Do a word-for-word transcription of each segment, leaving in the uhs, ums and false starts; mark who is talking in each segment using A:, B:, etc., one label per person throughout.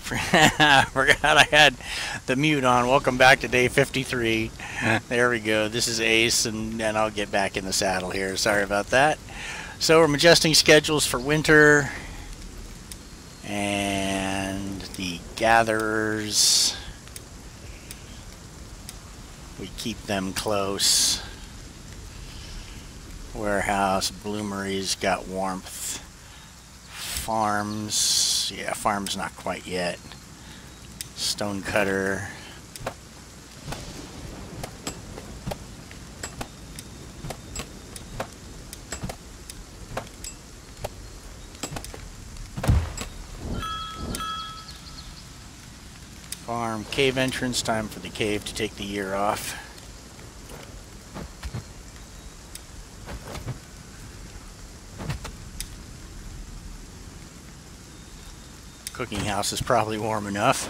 A: I forgot I had the mute on. Welcome back to day fifty-three. There we go. This is Ace, and, and I'll get back in the saddle here. Sorry about that. So we're adjusting schedules for winter. And the gatherers, we keep them close. Warehouse, bloomery's got warmth. Farms, yeah, farm's not quite yet. Stonecutter. Farm, cave entrance, time for the cave to take the year off. Cooking house is probably warm enough.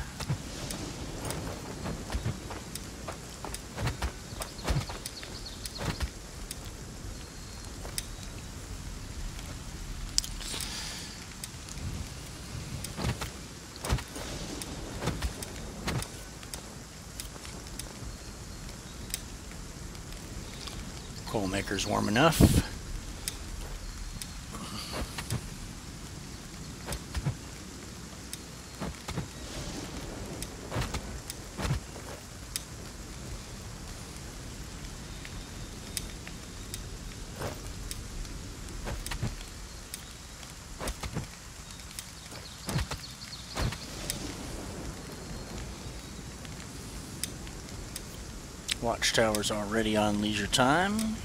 A: Coal maker's warm enough. Watchtower's already on leisure time.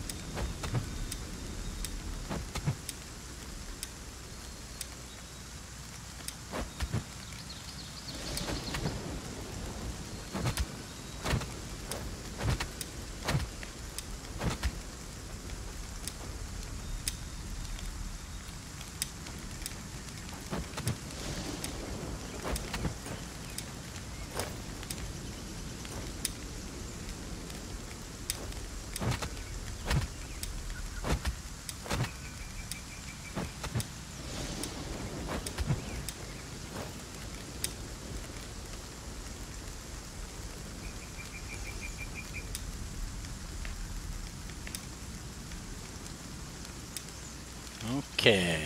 A: Okay.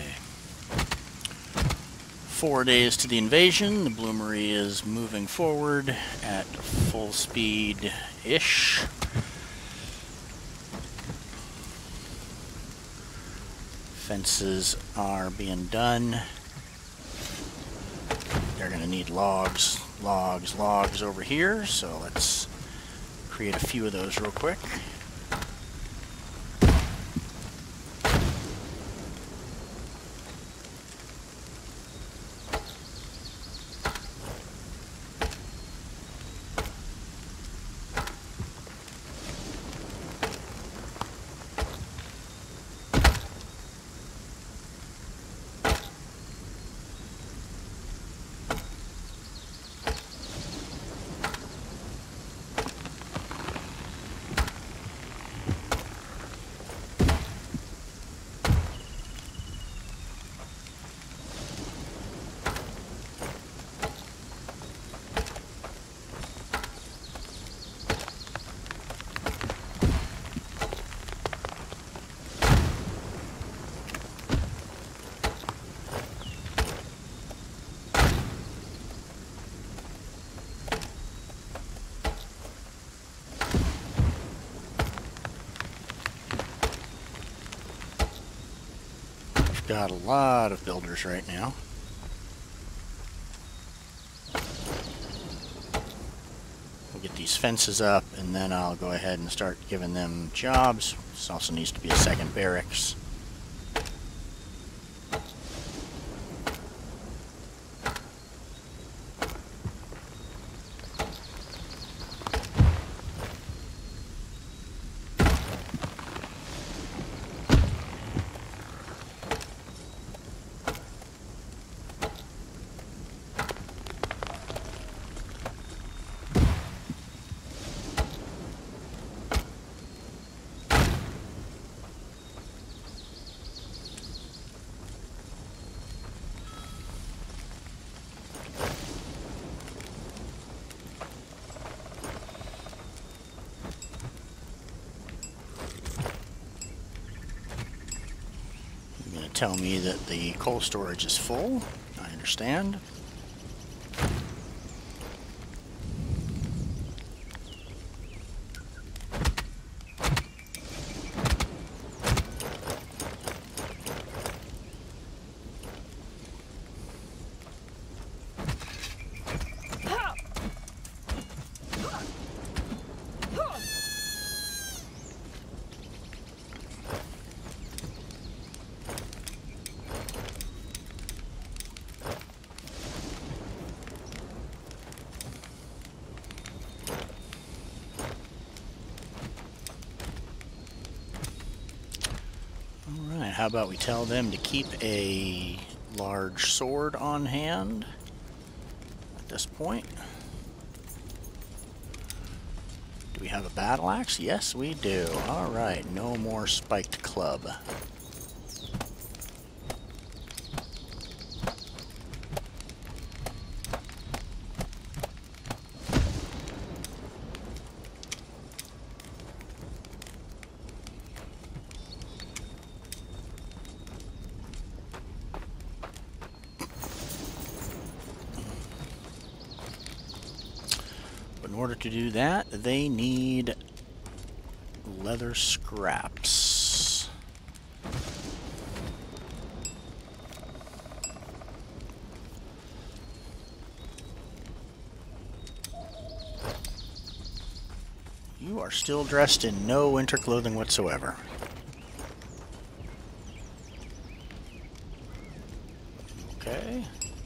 A: Four days to the invasion. The bloomery is moving forward at full speed-ish. Fences are being done. They're going to need logs, logs, logs over here, so let's create a few of those real quick. Got a lot of builders right now. We'll get these fences up, and then I'll go ahead and start giving them jobs. This also needs to be a second barracks. tell me that the coal storage is full. I understand. How about we tell them to keep a large sword on hand at this point? Do we have a battle axe? Yes, we do. Alright, no more spiked club. In order to do that, they need leather scraps. You are still dressed in no winter clothing whatsoever. Okay.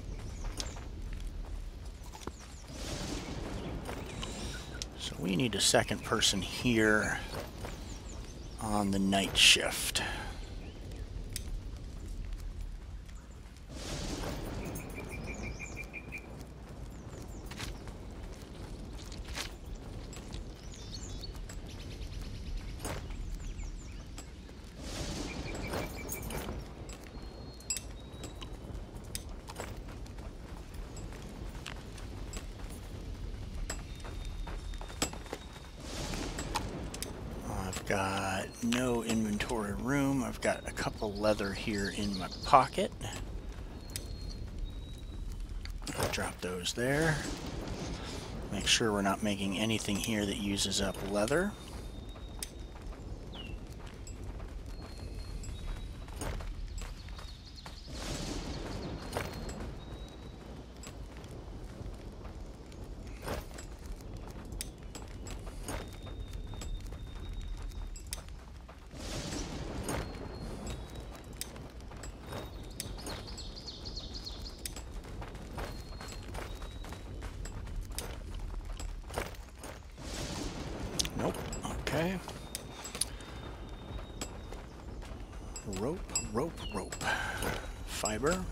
A: So we need a second person here on the night shift. Got no inventory room. I've got a couple leather here in my pocket. I'll drop those there. Make sure we're not making anything here that uses up leather. Nope. Okay. Rope, rope, rope. Fiber.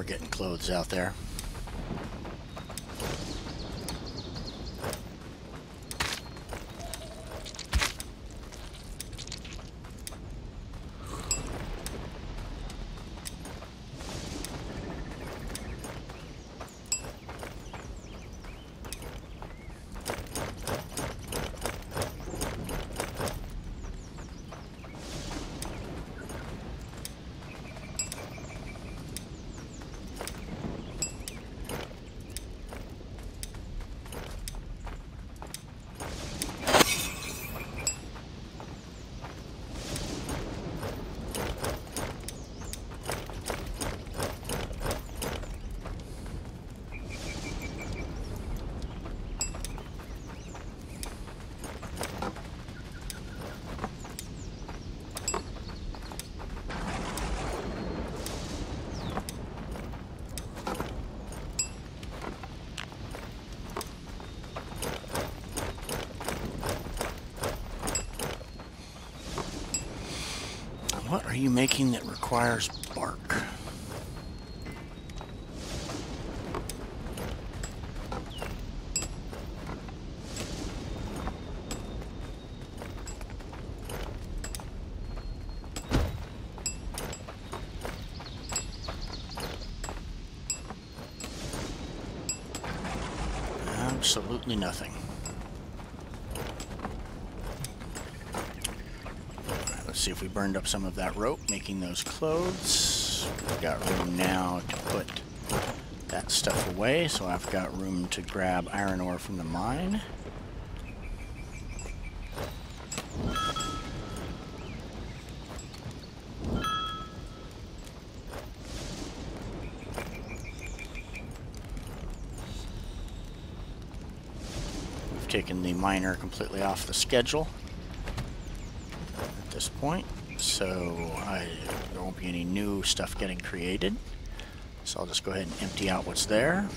A: getting clothes out there. What are you making that requires bark? Absolutely nothing. Let's see if we burned up some of that rope, making those clothes. We've got room now to put that stuff away, so I've got room to grab iron ore from the mine. We've taken the miner completely off the schedule this point, so I, there won't be any new stuff getting created. So I'll just go ahead and empty out what's there.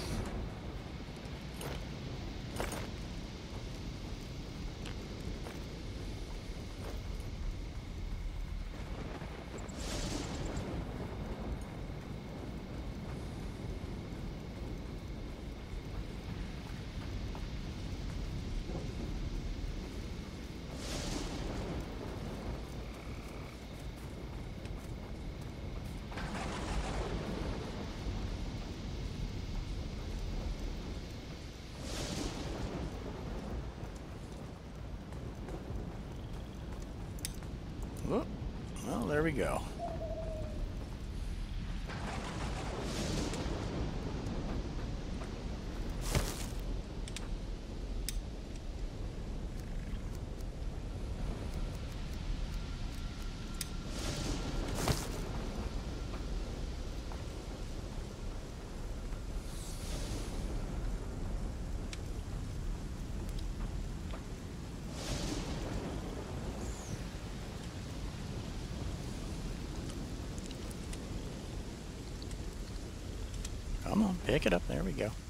A: Oh, well, there we go. Come on, pick it up. There we go.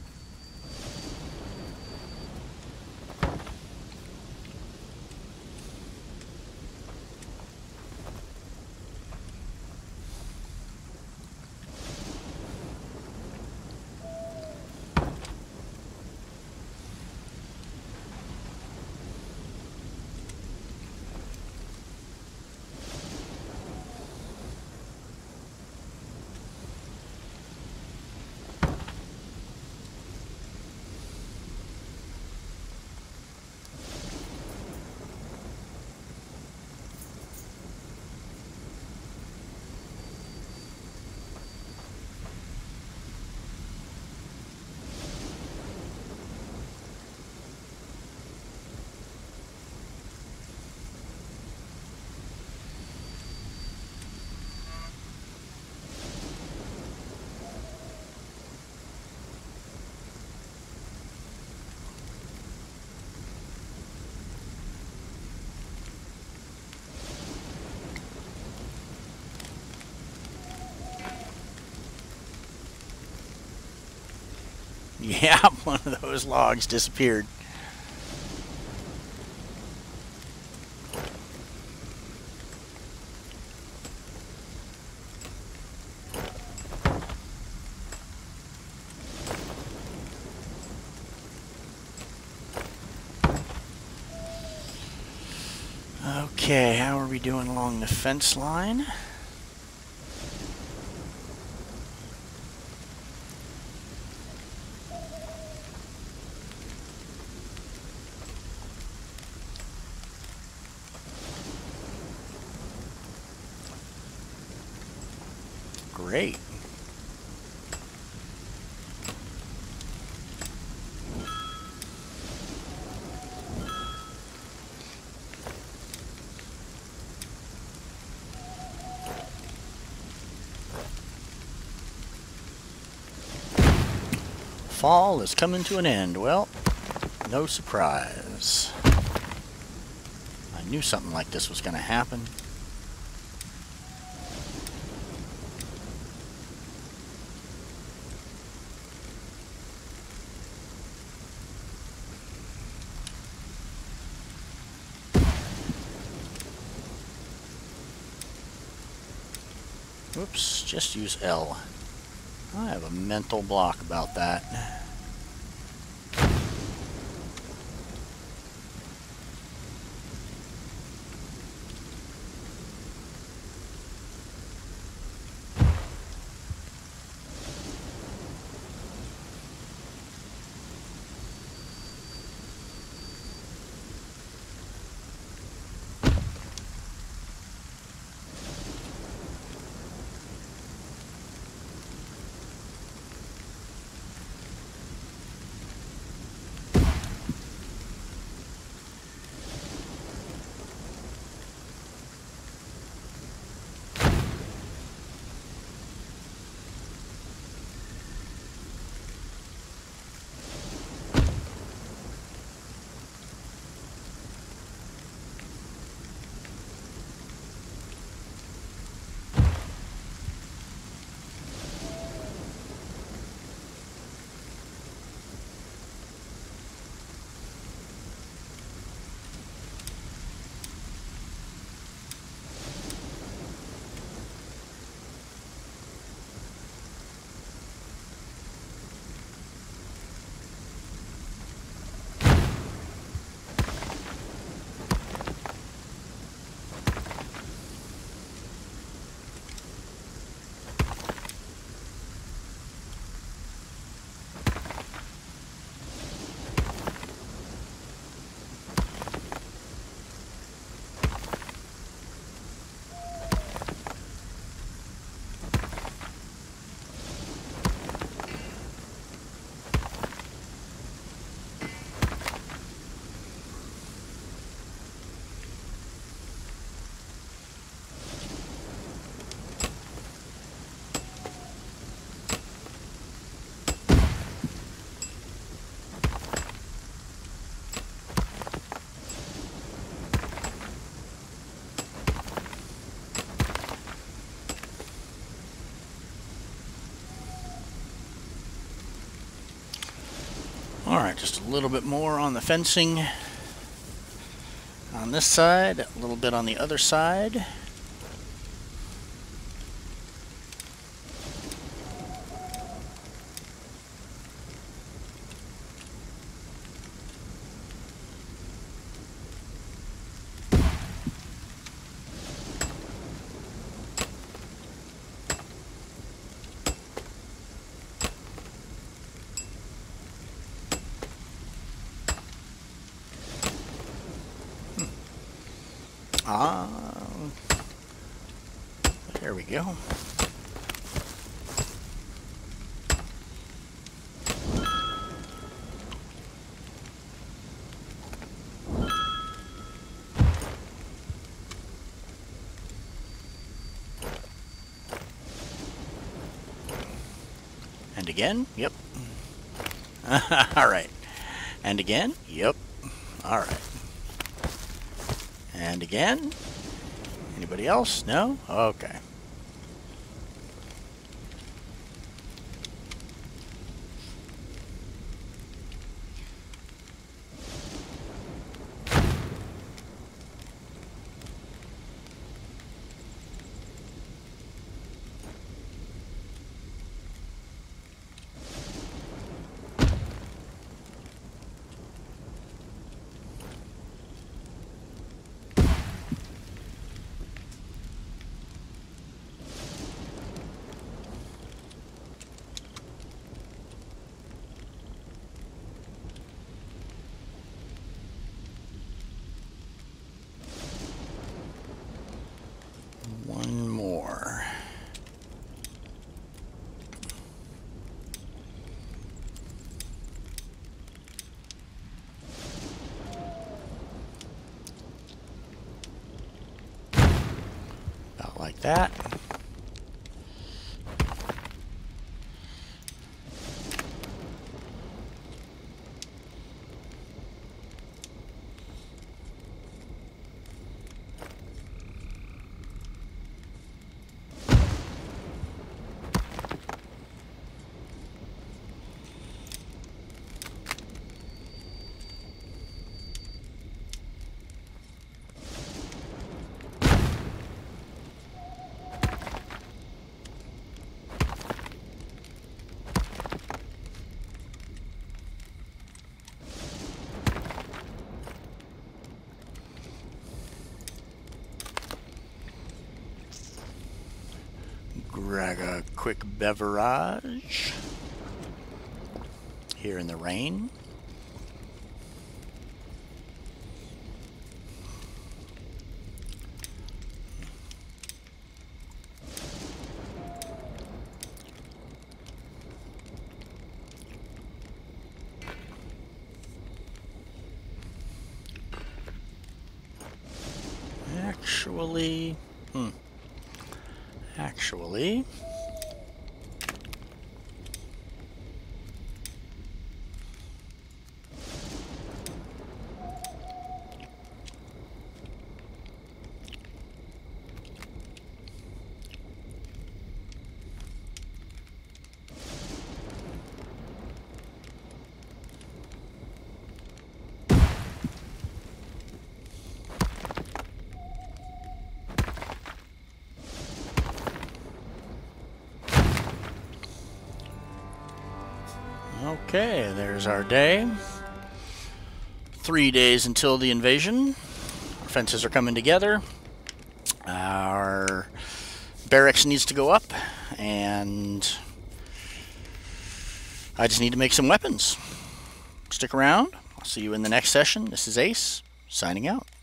A: Yeah, one of those logs disappeared. Okay, how are we doing along the fence line? Great. Fall is coming to an end. Well, no surprise. I knew something like this was going to happen. Whoops, just use L. I have a mental block about that. Alright, just a little bit more on the fencing on this side, a little bit on the other side. Ah, there we go. And again, yep. All right. And again, yep. All right. And again? Anybody else? No? Okay. like that. Grab a quick beverage here in the rain. Actually, hmm. Actually, okay, there's our day. Three days until the invasion. Our fences are coming together. Our barracks needs to go up, and I just need to make some weapons. Stick around. I'll see you in the next session. This is Ace, signing out.